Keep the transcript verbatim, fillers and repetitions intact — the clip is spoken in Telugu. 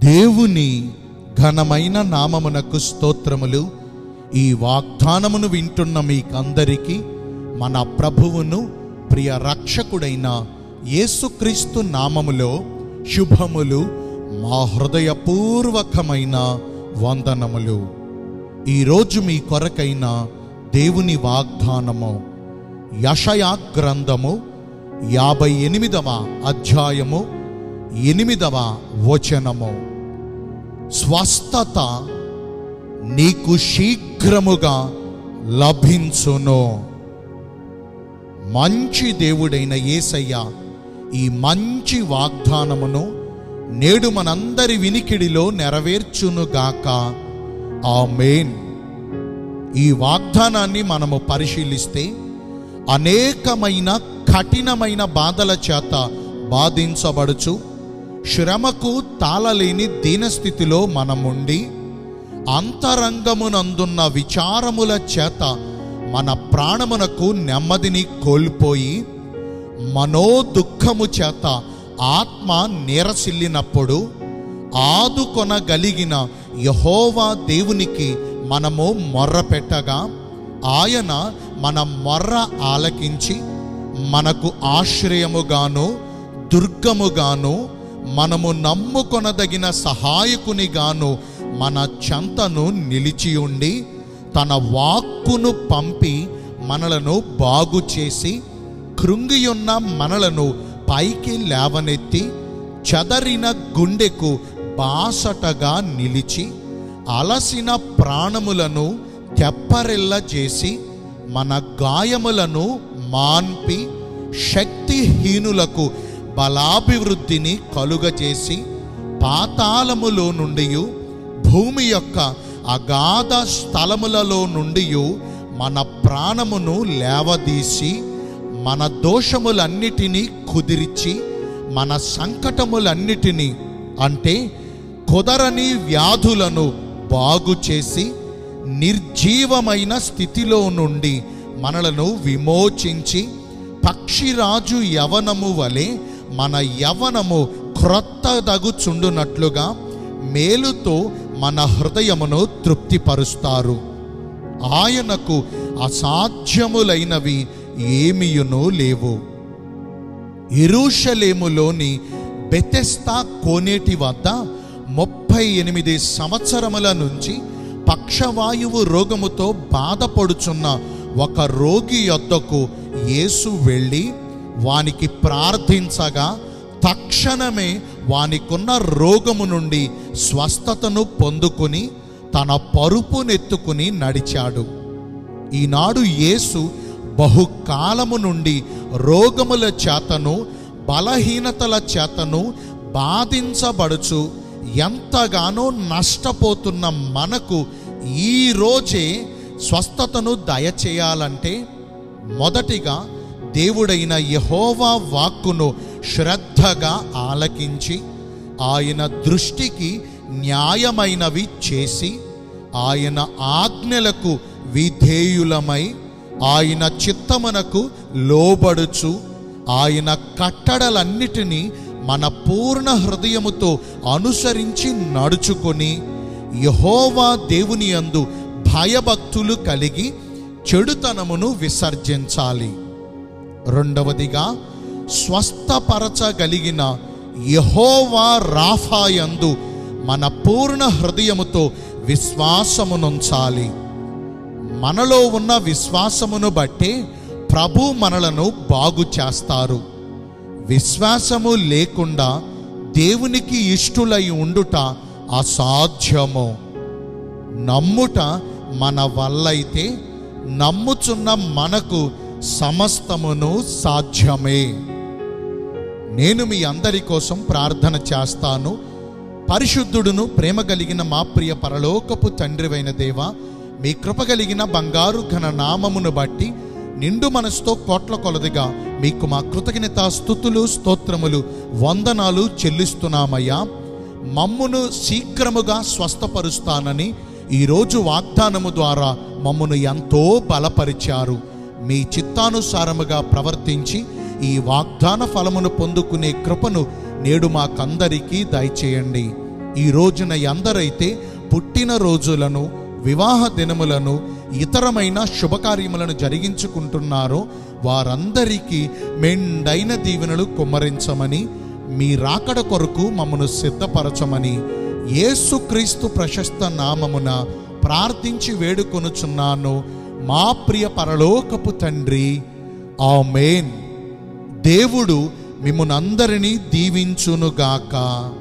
దేవుని ఘనమైన నామమునకు స్తోత్రములు. ఈ వాగ్దానమును వింటున్న మీకందరికీ మన ప్రభువును ప్రియ రక్షకుడైన యేసుక్రీస్తు నామములో శుభములు, మా హృదయపూర్వకమైన వందనములు. ఈరోజు మీ కొరకైన దేవుని వాగ్దానము యెషయా గ్రంథము యాభై ఎనిమిదవ అధ్యాయము ఎనిమిదవ వచనము. స్వస్థత నీకు శీఘ్రముగా లభించును. మంచి దేవుడైన యేసయ్య ఈ మంచి వాగ్దానమును నేడు మనందరి వినికిడిలో నెరవేర్చునుగాక. ఆమేన్. ఈ వాగ్దానాన్ని మనము పరిశీలిస్తే అనేకమైన కఠినమైన బాధల చేత బాధించబడుచు శ్రమకు తాళలేని దీనస్థితిలో మనముండి అంతరంగమునందున్న విచారముల చేత మన ప్రాణమునకు నెమ్మదిని కోల్పోయి మనో దుఃఖము చేత ఆత్మ నీరసిల్లినప్పుడు ఆదుకొనగలిగిన యెహోవా దేవునికి మనము మొర్ర పెట్టగా ఆయన మన మొర్ర ఆలకించి మనకు ఆశ్రయముగాను దుర్గముగాను మనము నమ్ముకొనదగిన సహాయకునిగాను మన చెంతను నిలిచి ఉండి తన వాక్కును పంపి మనలను బాగు చేసి కృంగియున్న మనలను పైకి లేవనెత్తి చెదరిన గుండెకు బాసటగా నిలిచి అలసిన ప్రాణములను తెప్పరిల్ల చేసి మన గాయములను మాన్పి శక్తిహీనులకు బలాభివృద్ధిని కలుగజేసి పాతాళములో నుండి భూమి యొక్క అగాధ స్థలములలో నుండి మన ప్రాణమును లేవదీసి మన దోషములన్నిటినీ కుదిర్చి మన సంకటములన్నిటినీ అంటే కుదరని వ్యాధులను బాగు చేసి నిర్జీవమైన స్థితిలో నుండి మనలను విమోచించి పక్షిరాజు యవనము వలె మన యవనము క్రొత్తదగుచుండునట్లుగా మేలుతో మన హృదయమును తృప్తిపరుస్తారు. ఆయనకు అసాధ్యములైనవి ఏమీయును లేవు. యెరూషలేములోని బెతెస్దా కోనేటి వద్ద ముప్పై ఎనిమిది సంవత్సరముల నుంచి పక్షవాయువు రోగముతో బాధపడుచున్న ఒక రోగి యొద్దకు యేసు వెళ్ళి వానికి ప్రార్థించగా తక్షణమే వానికున్న రోగము నుండి స్వస్థతను పొందుకుని తన పరుపునెత్తుకుని నడిచాడు. ఈనాడు యేసు బహుకాలము నుండి రోగముల చేతను బలహీనతల చేతను బాధించబడుచు ఎంతగానో నష్టపోతున్న మనకు ఈ రోజే స్వస్థతను దయచేయాలంటే మొదటిగా దేవుడైన యెహోవా వాక్కును శ్రద్ధగా ఆలకించి ఆయన దృష్టికి న్యాయమైనవి చేసి ఆయన ఆజ్ఞలకు విధేయులమై ఆయన చిత్తమునకు లోబడుచు ఆయన కట్టడలన్నిటినీ మన పూర్ణ హృదయముతో అనుసరించి నడుచుకొని యెహోవా దేవుని యందు భయభక్తులు కలిగి చెడుతనమును విసర్జించాలి. రెండవదిగా స్వస్థపరచగలిగిన యెహోవా రాఫా యందు మన పూర్ణ హృదయముతో విశ్వాసమునుంచాలి. మనలో ఉన్న విశ్వాసమును బట్టే ప్రభు మనలను బాగు చేస్తారు. విశ్వాసము లేకుండా దేవునికి ఇష్టులై ఉండుట అసాధ్యము. నమ్ముట మన వల్లైతే నమ్ముచున్న మనకు సమస్తమును సాధ్యమే. నేను మీ అందరి కోసం ప్రార్థన చేస్తాను. పరిశుద్ధుడును ప్రేమ కలిగిన మా ప్రియ పరలోకపు తండ్రివైన దేవా, మీ కృప కలిగిన బంగారు ఘన నామమును బట్టి నిండు మనసుతో కోట్ల కొలదిగా మీకు మా కృతజ్ఞత స్తుతులు స్తోత్రములు వందనాలు చెల్లిస్తున్నామయ్యా. మమ్మును శీఘ్రముగా స్వస్థపరుస్తానని ఈరోజు వాగ్దానము ద్వారా మమ్మను ఎంతో బలపరిచారు. మీ చిత్తానుసారముగా ప్రవర్తించి ఈ వాగ్దాన ఫలమును పొందుకునే కృపను నేడు మాకందరికీ దయచేయండి. ఈ రోజున ఎందరైతే పుట్టిన రోజులను, వివాహ దినములను, ఇతరమైన శుభకార్యములను జరిగించుకుంటున్నారో వారందరికీ మెండైన దీవెనలు కుమ్మరించమని, మీ రాకడ కొరకు మమ్మను సిద్ధపరచమని యేసుక్రీస్తు ప్రశస్త నామమున ప్రార్థించి వేడుకొనుచున్నాను మా ప్రియ పరలోకపు తండ్రి. ఆమేన్. దేవుడు మిమ్మునందరినీ దీవించునుగాక.